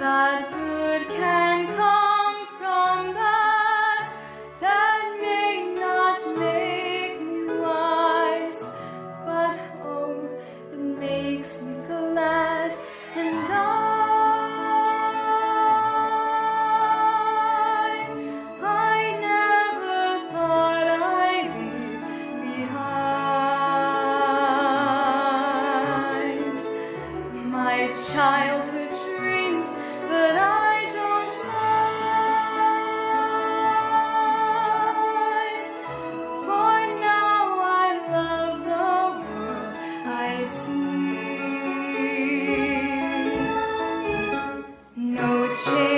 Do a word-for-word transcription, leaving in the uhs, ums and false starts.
that good can come from bad, that may not make me wise, but oh, it makes me glad, and I, I never thought I'd leave behind my childhood dreams, but I don't mind, for now I love the world I see. No change.